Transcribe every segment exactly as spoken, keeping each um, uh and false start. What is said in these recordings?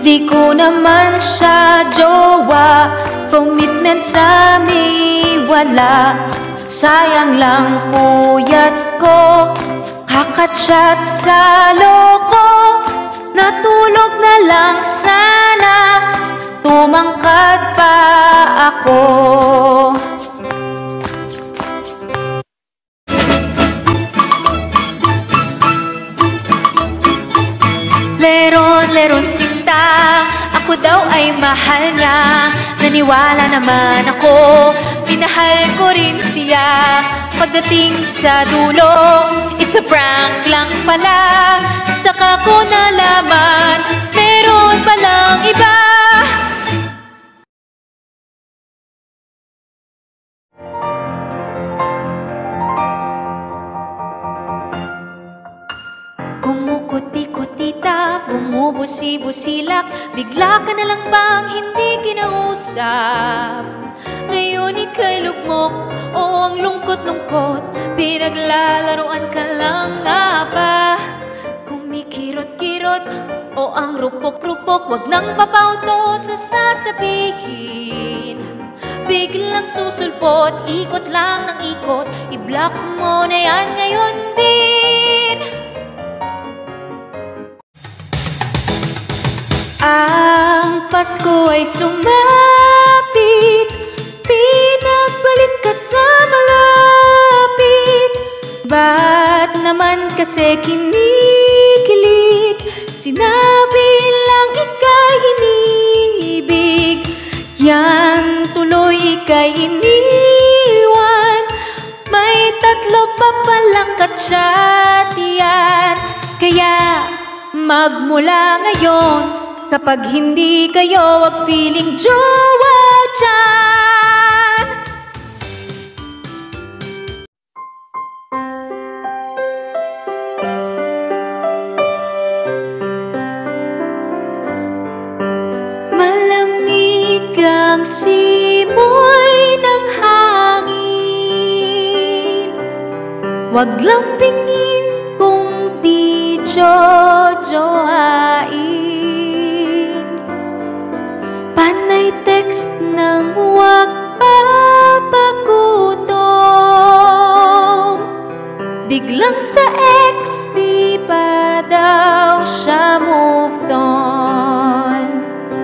Di ko naman siya jowa, commitment sa amin wala. Sayang lang puyat ko, kakachat sa loko. Natulog na lang sana, tumangkad pa ako. Leron-leron sinta, ako daw ay mahal niya. Naniwala naman ako, minahal ko rin siya. Pagdating sa dulo, it's a prank lang pala. Saka ko nalaman, meron palang iba. Kumukuti-kutita, bumubusi-busilak, bigla ka na lang bang hindi kinausap? Ngayon ika'y lugmok, o ang lungkot-lungkot, pinaglalaruan ka lang nga ba? Kumikirot-kirot, o ang rupok-rupok, wag nang papauto sa sasabihin. Biglang susulpot, ikot lang ng ikot, i-block mo na yan ngayon din. Ang Pasko ay sumapit, pinagpalit ka sa malapit. Ba't naman kasi kinikilig? Sinabi lang ika'y iniibig, yan tuloy ika'y iniwan. May tatlo pa palang ka-chat yan. Kaya magmula ngayon, kapag hindi kayo, wag feeling jowa dyan. Malamig ang simoy ng hangin, wag lampingin kung di jojohain. Panay text nang huwag papagutom, biglang sa ex di pa daw siya moved on.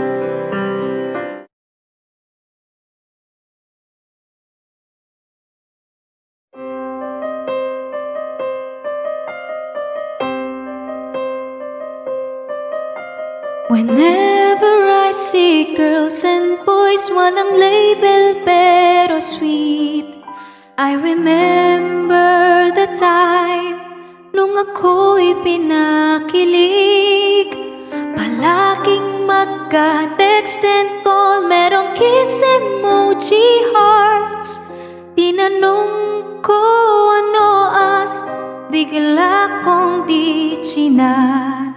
Whenever I see girls and boys, walang label pero sweet, I remember the time nung ako'y pinakilig. Palaging magka-text and call, merong kiss emoji hearts. Tinanong ko ano as, bigla kong di chinat.